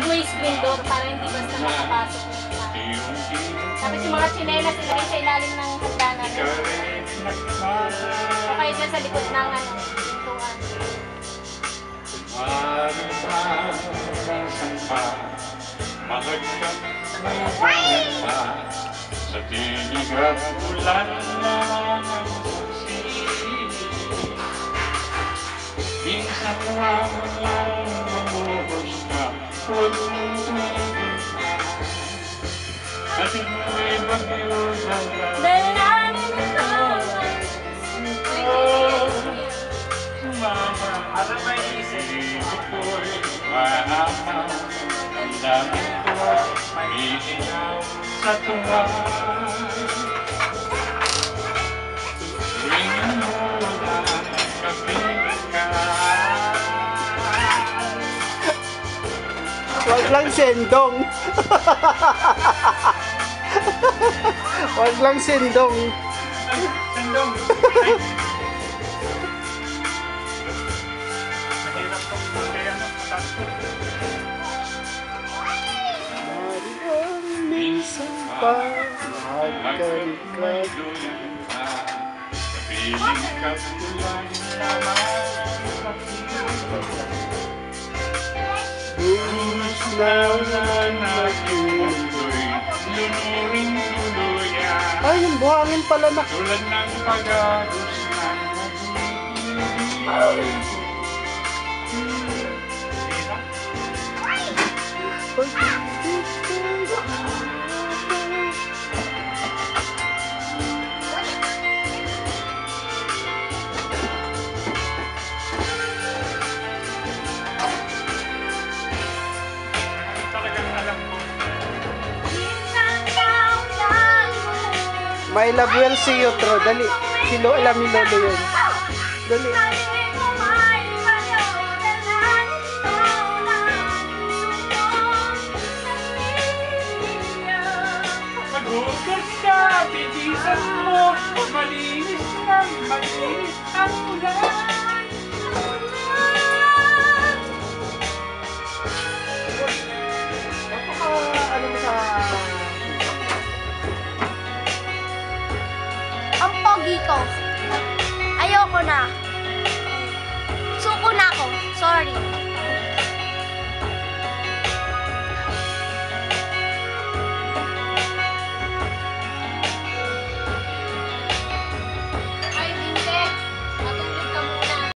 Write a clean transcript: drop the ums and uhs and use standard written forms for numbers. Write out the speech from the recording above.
Pag may screen door, para hindi basta makapasok yung tao. Tapos yung mga tsinelas, ilagay sa ilalim ng hagdanan. O kaya dyan sa likod ng pintuan. Sa tinig at ulan na minsan walang mabuhos na at hindi bagyo sa Dalanin ito. sumama para may isip ko'y maama ang dami ko may ikaw sa tuwa tingin mo na kapilikan. Wag lang sendong. Wag lang sendong. Sendong! Mahirap itong kaya matatas ko. Minsan pa magkalikat. Kapiling ka tulang naman Gusto na nagtuloy Lunuring tuluyan Ay, yung buhangin pala na. tulad ng pag-agos ng mag-ibig. Talagang alam mo. My love will see you through. Dali. Alam ni Lolo yun. Dali. Maghugas ka, bigisan mo, malinis ng malinis ang ulan.